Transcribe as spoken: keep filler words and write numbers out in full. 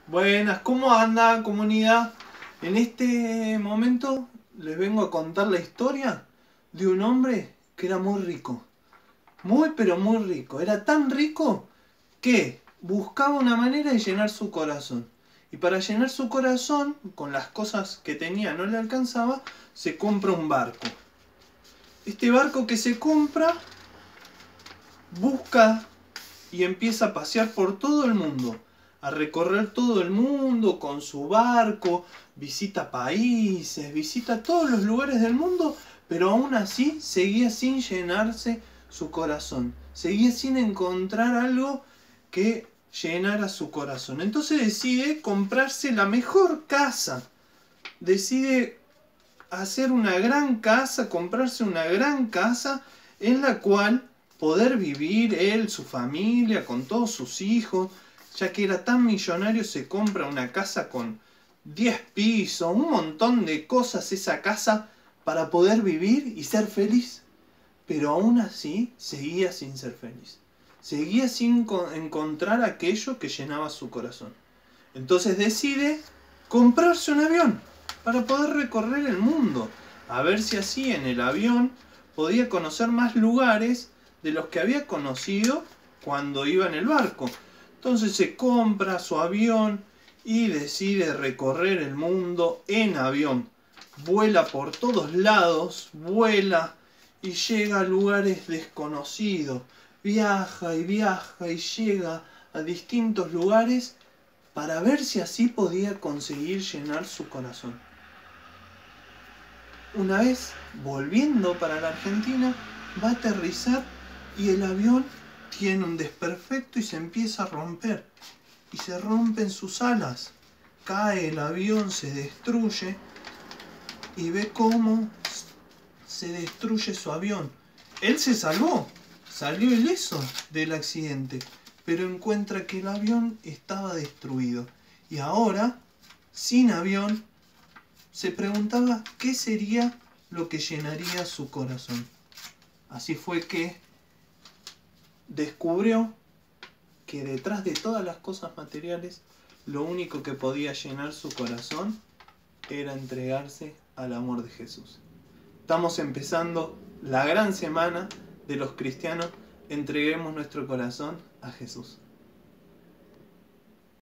Buenas, ¿cómo anda, comunidad? En este momento les vengo a contar la historia de un hombre que era muy rico. Muy pero muy rico. Era tan rico que buscaba una manera de llenar su corazón. Y para llenar su corazón, con las cosas que tenía no le alcanzaba, se compra un barco. Este barco que se compra, busca y empieza a pasear por todo el mundo. A recorrer todo el mundo con su barco, visita países, visita todos los lugares del mundo, pero aún así seguía sin llenarse su corazón, seguía sin encontrar algo que llenara su corazón. Entonces decide comprarse la mejor casa, decide hacer una gran casa, comprarse una gran casa en la cual poder vivir él, su familia, con todos sus hijos. Ya que era tan millonario, se compra una casa con diez pisos, un montón de cosas esa casa para poder vivir y ser feliz. Pero aún así seguía sin ser feliz. Seguía sin encontrar aquello que llenaba su corazón. Entonces decide comprarse un avión para poder recorrer el mundo. A ver si así en el avión podía conocer más lugares de los que había conocido cuando iba en el barco. Entonces se compra su avión y decide recorrer el mundo en avión. Vuela por todos lados, vuela y llega a lugares desconocidos. Viaja y viaja y llega a distintos lugares para ver si así podía conseguir llenar su corazón. Una vez volviendo para la Argentina, va a aterrizar y el avión tiene un desperfecto y se empieza a romper. Y se rompen sus alas. Cae el avión, se destruye. Y ve cómo se destruye su avión. Él se salvó. Salió ileso del accidente. Pero encuentra que el avión estaba destruido. Y ahora, sin avión, se preguntaba qué sería lo que llenaría su corazón. Así fue que descubrió que detrás de todas las cosas materiales, lo único que podía llenar su corazón era entregarse al amor de Jesús. Estamos empezando la gran semana de los cristianos. Entreguemos nuestro corazón a Jesús.